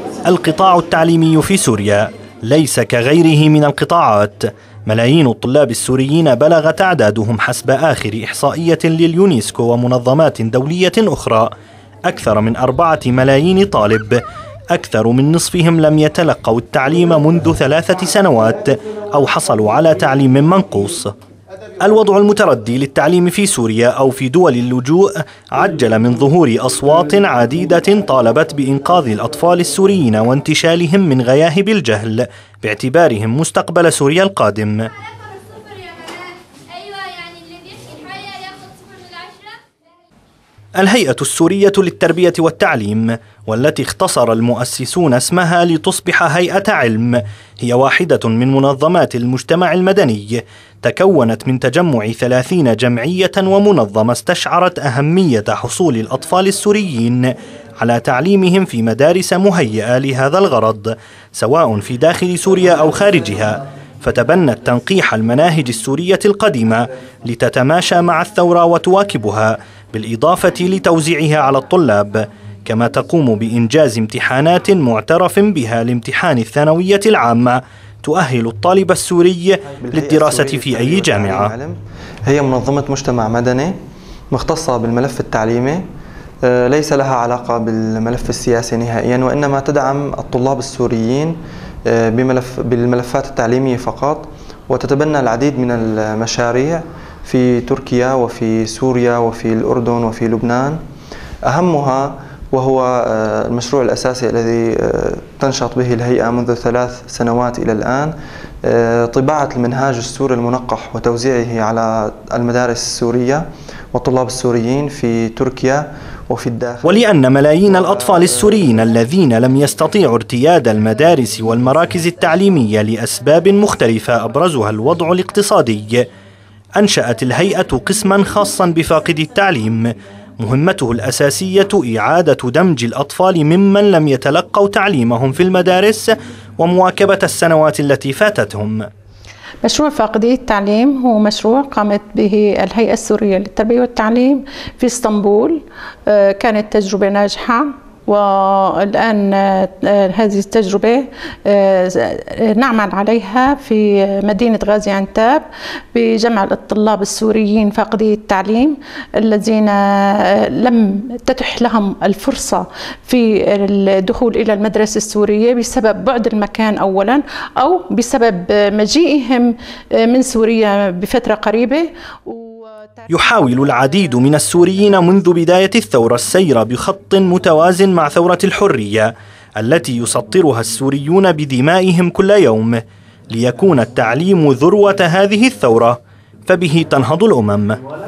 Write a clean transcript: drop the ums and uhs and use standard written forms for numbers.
القطاع التعليمي في سوريا ليس كغيره من القطاعات. ملايين الطلاب السوريين بلغ تعدادهم حسب آخر إحصائية لليونسكو ومنظمات دولية أخرى أكثر من 4 ملايين طالب. أكثر من نصفهم لم يتلقوا التعليم منذ 3 سنوات أو حصلوا على تعليم منقوص. الوضع المتردي للتعليم في سوريا أو في دول اللجوء عجل من ظهور أصوات عديدة طالبت بإنقاذ الأطفال السوريين وانتشالهم من غياهب الجهل باعتبارهم مستقبل سوريا القادم. الهيئة السورية للتربية والتعليم، والتي اختصر المؤسسون اسمها لتصبح هيئة علم، هي واحدة من منظمات المجتمع المدني، تكونت من تجمع 30 جمعية ومنظمة استشعرت أهمية حصول الأطفال السوريين على تعليمهم في مدارس مهيئة لهذا الغرض سواء في داخل سوريا أو خارجها، فتبنت تنقيح المناهج السورية القديمة لتتماشى مع الثورة وتواكبها، بالإضافة لتوزيعها على الطلاب، كما تقوم بإنجاز امتحانات معترف بها لامتحان الثانوية العامة تؤهل الطالب السوري للدراسة في أي جامعة. هي منظمة مجتمع مدني مختصة بالملف التعليمي، ليس لها علاقة بالملف السياسي نهائيا، وإنما تدعم الطلاب السوريين بالملفات التعليمية فقط، وتتبنى العديد من المشاريع في تركيا وفي سوريا وفي الأردن وفي لبنان. أهمها وهو المشروع الأساسي الذي تنشط به الهيئة منذ 3 سنوات إلى الآن، طباعة المنهاج السوري المنقح وتوزيعه على المدارس السورية والطلاب السوريين في تركيا وفي الداخل. ولأن ملايين الأطفال السوريين الذين لم يستطيعوا ارتياد المدارس والمراكز التعليمية لأسباب مختلفة أبرزها الوضع الاقتصادي، أنشأت الهيئة قسما خاصا بفاقدي التعليم، مهمته الأساسية إعادة دمج الأطفال ممن لم يتلقوا تعليمهم في المدارس ومواكبة السنوات التي فاتتهم. مشروع فاقدي التعليم هو مشروع قامت به الهيئة السورية للتربية والتعليم في اسطنبول. كانت تجربة ناجحة، والآن هذه التجربة نعمل عليها في مدينة غازي عنتاب بجمع الطلاب السوريين فاقدي التعليم الذين لم تتح لهم الفرصة في الدخول إلى المدرسة السورية بسبب بعد المكان أولا، أو بسبب مجيئهم من سوريا بفترة قريبة. يحاول العديد من السوريين منذ بداية الثورة السير بخط متوازن مع ثورة الحرية التي يسطرها السوريون بدمائهم كل يوم، ليكون التعليم ذروة هذه الثورة، فبه تنهض الأمم.